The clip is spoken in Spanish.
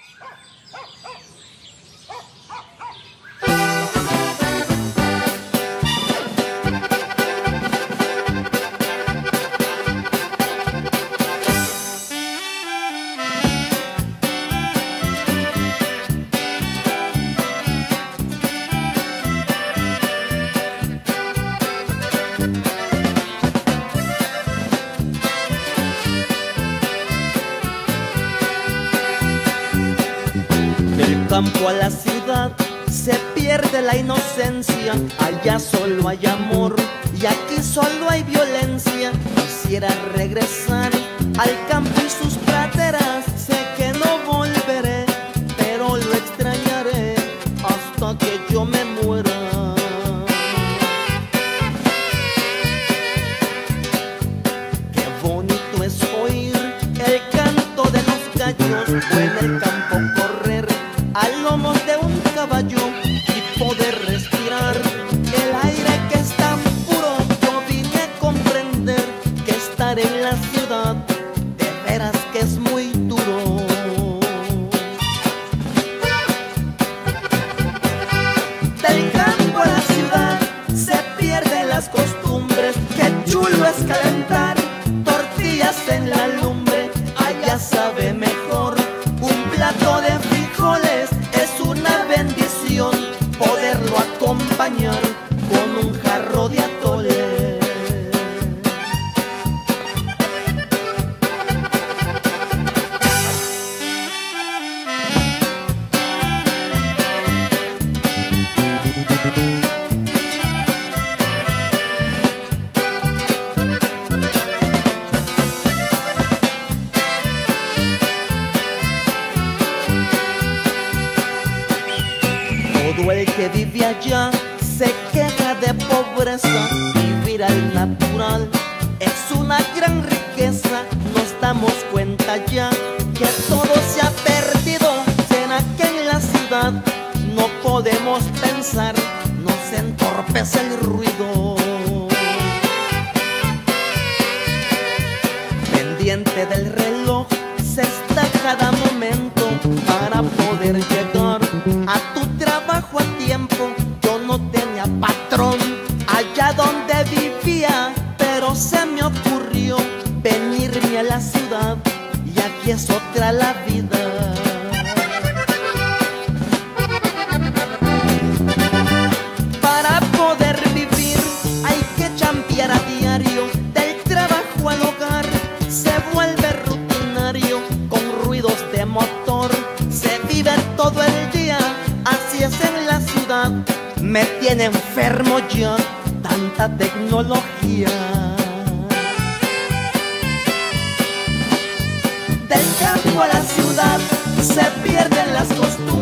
Del campo a la ciudad se pierde la inocencia, allá solo hay amor y aquí solo hay violencia. Quisiera regresar al campo y sus praderas, sé que no volveré, pero lo extrañaré hasta que yo me muera. Qué bonito es oír el canto de los gallos o en el campo correr a lomos de un caballo y poder respirar el aire que es tan puro. Yo vine a comprender que estar en la ciudad de veras que es muy duro. Del campo a la ciudad se pierden las costumbres, qué chulo es calentar tortillas en la lumbre, allá sabe mejor un plato de frijoles, es una bendición poderlo acompañar con un jarro de atole. Todo el que vive allá se queja de pobreza, vivir al natural es una gran riqueza. Nos damos cuenta ya que todo se ha perdido, será que en la ciudad no podemos pensar, nos entorpece el ruido. Pendiente del reloj se está cada momento para poder llegar a tu trabajo a tiempo. Yo no tenía patrón allá donde vivía, pero se me ocurrió venirme a la ciudad y aquí es otra la vida. Para poder vivir hay que chambear a diario, del trabajo al hogar se vuelve rutinario, con ruidos de motor se vive todo el día, así es en la ciudad, me tiene enfermo ya tanta tecnología. Del campo a la ciudad se pierden las costumbres,